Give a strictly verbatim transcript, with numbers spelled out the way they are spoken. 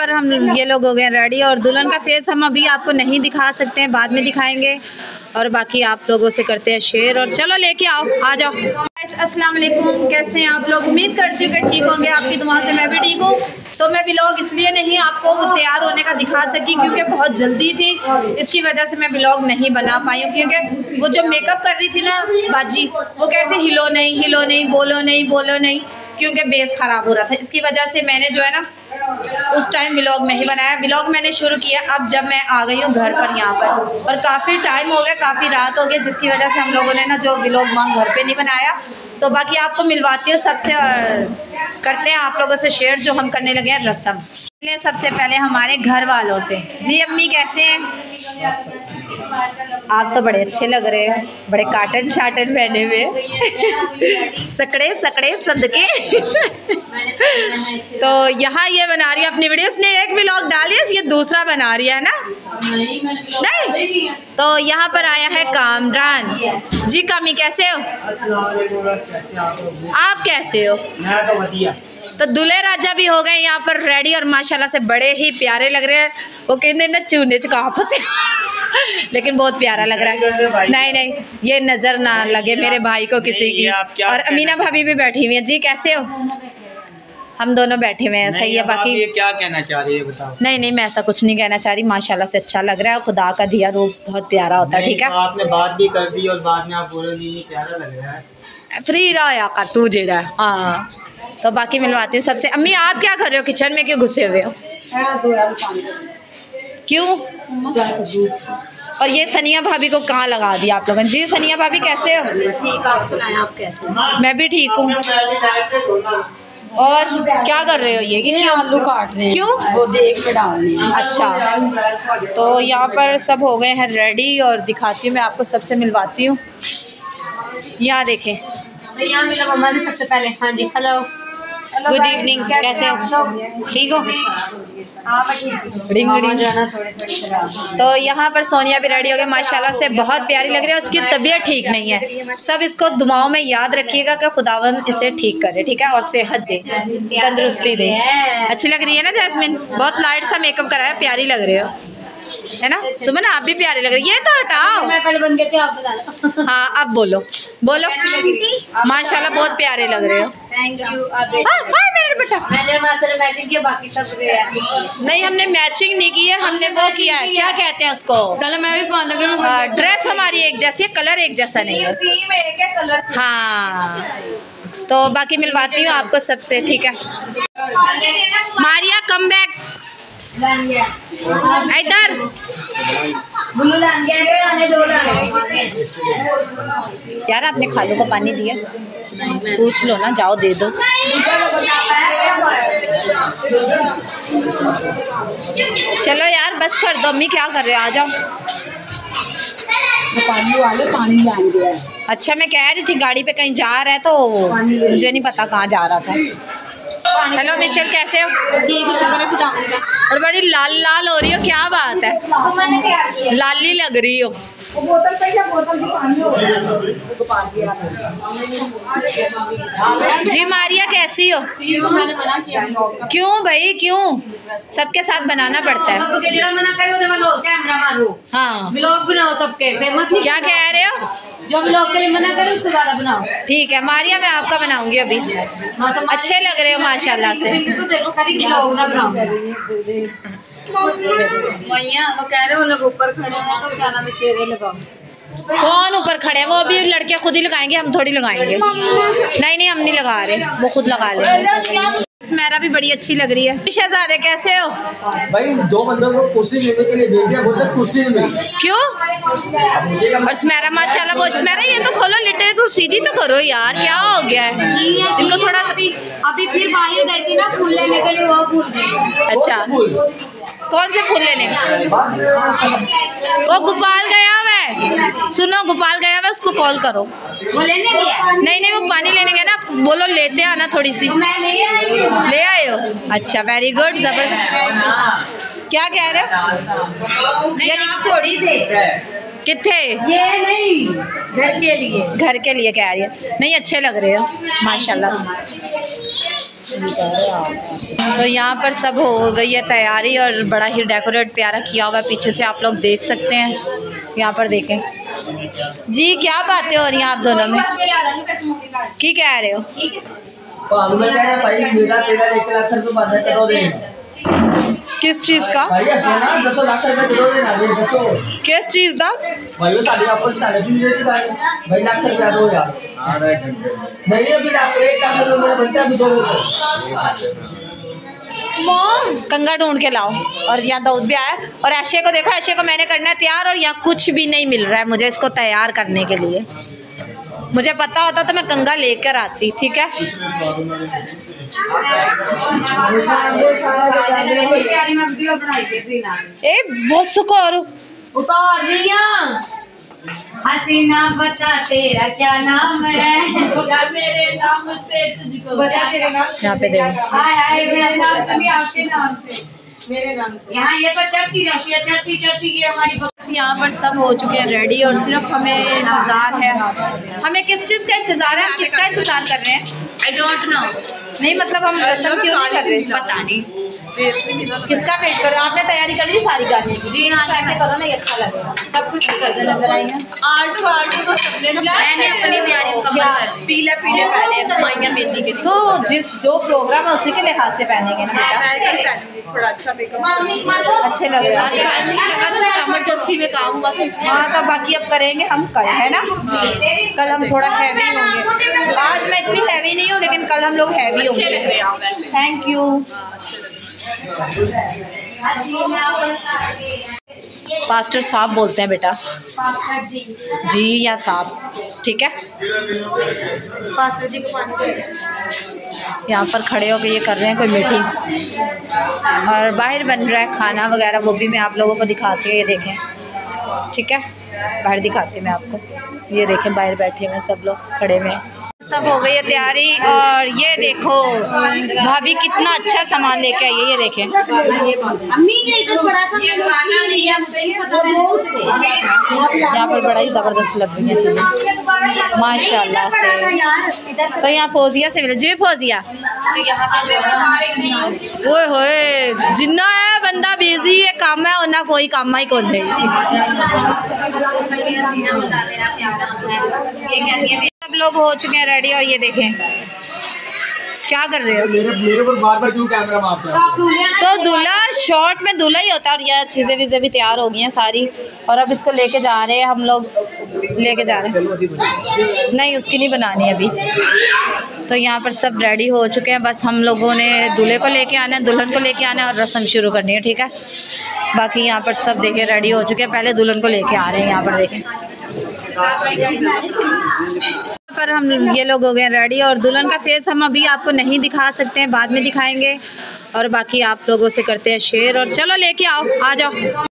पर हम ये लोग हो गए रेडी और दुल्हन का फेस हम अभी आपको नहीं दिखा सकते हैं, बाद में दिखाएंगे और बाकी आप लोगों से करते हैं शेयर। और चलो लेके आओ, आ जाओ। अस्सलाम वालेकुम, कैसे हैं आप लोग? उम्मीद करती हूँ कि ठीक होंगे, आपकी दुआ से मैं भी ठीक हूँ। तो मैं व्लॉग इसलिए नहीं आपको तैयार होने का दिखा सकी क्योंकि बहुत जल्दी थी, इसकी वजह से मैं व्लॉग नहीं बना पाई हूँ। क्योंकि वो जो मेकअप कर रही थी ना बाजी, वो कहते हिलो नहीं हिलो नहीं बोलो नहीं बोलो नहीं, क्योंकि बेस ख़राब हो रहा था। इसकी वजह से मैंने जो है ना उस टाइम व्लॉग नहीं बनाया। व्लॉग मैंने शुरू किया अब जब मैं आ गई हूँ घर पर यहाँ पर, और काफ़ी टाइम हो गया, काफ़ी रात हो गई, जिसकी वजह से हम लोगों ने ना जो व्लॉग वहाँ घर पे नहीं बनाया। तो बाकी आपको मिलवाती हूँ सबसे, करते हैं आप लोगों से शेयर जो हम करने लगे हैं रस्म। सबसे पहले हमारे घर वालों से। जी अम्मी कैसे हैं? आप तो बड़े अच्छे लग रहे हैं, बड़े काटन शाटन पहने हुए सकड़े सकड़े सदके तो यहाँ ये बना रही है अपनी वीडियो, इसने एक व्लॉग डाली है, ये दूसरा बना रही है ना? नहीं। तो यहाँ पर आया है कामरान जी। कामी कैसे हो? आप कैसे हो? मैं तो बढ़िया। तो दूल्हे राजा भी हो गए यहाँ पर रेडी और माशाल्लाह से बड़े ही प्यारे लग रहे हैं। वो कहते ना चूने च कहाँ फंसे लेकिन बहुत प्यारा लग रहा है। नहीं नहीं ये नज़र ना लगे मेरे भाई को किसी की। और अमीना भाभी भी बैठी हुई है। जी कैसे हो? हम दोनों बैठे हुए हैं। सही है। बाकी ये क्या कहना चाह रही है बताओ? नहीं नहीं मैं ऐसा कुछ नहीं कहना चाह रही, माशाल्लाह से अच्छा लग रहा है, खुदा का दिया रूप बहुत प्यारा होता है। ठीक है, आपने बात भी कर दी और बाद में आप बोलो नहीं प्यारा लग रहा है। फ्री रहा कर तू जेड़ा। हाँ तो बाकी मिलवाती हूँ सबसे। अम्मी आप क्या कर रहे हो? किचन में क्यों घुसे हुए हो? क्यों? और ये सनिया भाभी को कहाँ लगा दिया आप लोगों ने? जी सनिया भाभी कैसे हो? ठीक, आप सुनाएं आप कैसे? मैं भी ठीक हूँ। और क्या कर रहे हो? ये कि आलू काट रहे हैं। क्यों? वो देख पे डालने हैं। अच्छा तो यहाँ पर सब हो गए हैं रेडी और दिखाती हूँ मैं आपको, सबसे मिलवाती हूँ। यहाँ देखें, तो यहाँ मिला मम्मा ने सबसे पहले। हाँ जी, हेलो गुड इवनिंग, कैसे हो? ठीक हो? रिंग रिंग जाना थोड़े थोड़े। तो यहाँ पर सोनिया भी रेडी हो गई, माशाल्लाह से बहुत प्यारी लग रही है। उसकी तबीयत ठीक नहीं है, सब इसको दुआओं में याद रखिएगा कि खुदावन इसे ठीक करे, ठीक है, और सेहत दे, तंदुरुस्ती दे। अच्छी लग रही है ना जैस्मिन? बहुत लाइट सा मेकअप कराया, प्यारी लग रही हो, है ना? सुमन आप भी प्यारे लग रही है। ये तो हटाओ, मैं पहले बंद करती हूँ, आप बता। हाँ अब बोलो बोलो। माशाल्लाह बहुत प्यारे लग रहे हो। Thank you. हाँ मेरे बेटा, मैंने मास्टर मैचिंग किया, बाकी सब नहीं हमने मैचिंग नहीं की है, हमने वो किया है, क्या कहते हैं उसको, कल मैं भी कौन लग रहा हूँ। ड्रेस हमारी एक जैसी है, कलर एक जैसा नहीं है। हाँ तो बाकी मिलवाती हूँ आपको सबसे, ठीक है। मारिया कम बैक इधर। यार आपने खालू को पानी दिया? पूछ लो ना, जाओ दे दो। चलो यार बस कर दो, अम्मी क्या कर रहे हो? आ जाओ। पानी वाले पानी लाएंगे। अच्छा मैं कह रही थी गाड़ी पे कहीं जा रहा है तो मुझे नहीं पता कहाँ जा रहा था। हेलो मिशेल कैसे हो? ठीक है, शुक्र है खुदा। और बड़ी लाल लाल हो रही हो, क्या बात है? लाली लग रही हो। बोतल पे क्या बोतल से पानी हो जी मारिया कैसी हो? मैंने मना किया। क्यों भाई क्यों? सबके साथ बनाना पड़ता है। मना करे कैमरा मारो। हाँ व्लॉग बनाओ सबके, फेमस नहीं। क्या कह रहे हो? जो व्लॉग के लिए मना करे उसको ज्यादा बनाओ। ठीक है मारिया मैं आपका बनाऊंगी अभी। अच्छे लग रहे हो माशाल्लाह से। तो देखो खाली व्लॉग ना बनाओ। भैया वो कह रहे हो लोग ऊपर खड़े हैं तो क्या नाम है, चेहरे लगाओ। कौन ऊपर खड़े हैं? वो अभी लड़के खुद ही लगाएंगे, हम थोड़ी लगाएंगे। नहीं नहीं हम नहीं लगा रहे, वो खुद लगा ले। स्मैरा भी बड़ी अच्छी लग रही है। शहजादे कैसे हो? भाई दो बंदों को कुर्सी लेने के लिए भेजा, वो सब कुर्सी नहीं मिली। क्यों? और स्मैरा माशाल्लाह वो स्मैरा ये तो खोलो, लिटे तो सीधी तो करो यार, क्या हो गया है इनको? थोड़ा अभी अभी फिर बाहर गई थी ना फूल लेने के लिए, वो भूल गई। अच्छा कौन से फूल लेने? वो गोपाल गया हुआ है, सुनो गोपाल गया हुआ है, उसको कॉल करो। वो लेने गया? नहीं नहीं वो पानी लेने गया ना, बोलो लेते आना थोड़ी सी। मैं ले आई। ले आए हो? अच्छा वेरी गुड, जबरदस्त। क्या कह रहे हो? यानी थोड़ी दे कितने? ये नहीं, घर के लिए। घर के लिए कह रही है। नहीं अच्छे लग रहे हो माशाल्लाह। तो यहाँ पर सब हो गई है तैयारी और बड़ा ही डेकोरेट प्यारा किया हुआ है, पीछे से आप लोग देख सकते हैं। यहाँ पर देखें जी, क्या बातें हो रही हैं आप दोनों में, की कह रहे हो? किस चीज़ का? किस चीज़ का? कंगा ढूंढ के लाओ। और यहाँ दाऊद भी आया और ऐशे को देखो, ऐशे को मैंने करना है तैयार और यहाँ कुछ भी नहीं मिल रहा है मुझे इसको तैयार करने के लिए। मुझे पता होता तो मैं कंगा लेकर आती, ठीक है। ए बहुत सुकोर उतार हसीना बता तेरा क्या नाम है, बता मेरे नाम से तुझको, बता तेरे नाम से। यहाँ पे देखो, हाय हाय मेरे नाम से नहीं, आपके नाम से, मेरे नाम से। यहाँ ये तो चढ़ती रहती है, चढ़ती चढ़ती की हमारी बस। यहाँ पर सब हो चुके हैं रेडी और सिर्फ हमें इंतज़ार है। हमें किस चीज़ का इंतज़ार है? हम किसका इंतज़ार कर रहे हैं? I don't know. नहीं मतलब हम रस्म क्यों नहीं कर रहे? पता नहीं किसका वेट कर रहे हो? आपने तैयारी कर ली सारी करने की? जी हाँ, कैसे करो ना, ये अच्छा लगेगा। सब कुछ कर देना। नजर आई है आर्ट आर्ट को मैंने अपनी तैयारी मुकम्मल कर, पीले पीले पहले माइया मेहंदी के लिए। तो जिस जो प्रोग्राम है उसी के लिहाज से पहनेंगे ना, थोड़ा अच्छा मेकअप अच्छे लग रहे हैं। इमरजेंसी में काम हुआ था। हाँ तो बाकी अब करेंगे हम कल, है ना। कल हम थोड़ा हैवी होंगे। आज मैं इतनी हैवी नहीं हूँ लेकिन कल हम लोग हैवी होंगे। Thank you. पास्टर साहब बोलते हैं बेटा, जी या साहब, ठीक है। पास्टर जी को यहाँ पर खड़े होकर ये कर रहे हैं कोई मीटिंग और बाहर बन रहा है खाना वगैरह, वो भी मैं आप लोगों को दिखाती हूँ। ये देखें, ठीक है, बाहर दिखाती हूँ मैं आपको। ये देखें बाहर बैठे हुए सब लोग खड़े हुए, सब हो गई है तैयारी। और ये देखो भाभी कितना अच्छा सामान लेके आई है, ये देखें। यहाँ पर बड़ा ही ज़बरदस्त लग रही है चीज़ें माशाल्लाह से। तो यहाँ फौजिया से मिले जी, फौजिया ओए होए, जिन्ना है बंदा बिजी है, काम है और कोई काम ही कौन है। सब लोग हो चुके हैं रेडी और ये देखें क्या कर रहे हो। मेरे मेरे पर बार बार क्यों कैमरा मारते हैं? तो दूल्हा शॉर्ट में दूल्हा ही होता है। और यह चीज़ें वीज़ें भी तैयार हो गई हैं सारी और अब इसको लेके जा रहे हैं हम लोग, लेके जा रहे हैं। नहीं उसकी नहीं बनानी अभी। तो यहाँ पर सब रेडी हो चुके हैं, बस हम लोगों ने दूल्हे को लेके आना है, दुल्हन को लेके आना है और रस्म शुरू करनी है, ठीक है। बाकी यहाँ पर सब देखे रेडी हो चुके हैं, पहले दुल्हन को लेके आ रहे हैं। यहाँ पर देखें पर हम ये लोग हो गए रेडी और दुल्हन का फेस हम अभी आपको नहीं दिखा सकते हैं, बाद में दिखाएंगे। और बाकी आप लोगों से करते हैं शेयर और चलो लेके आओ, आ जाओ।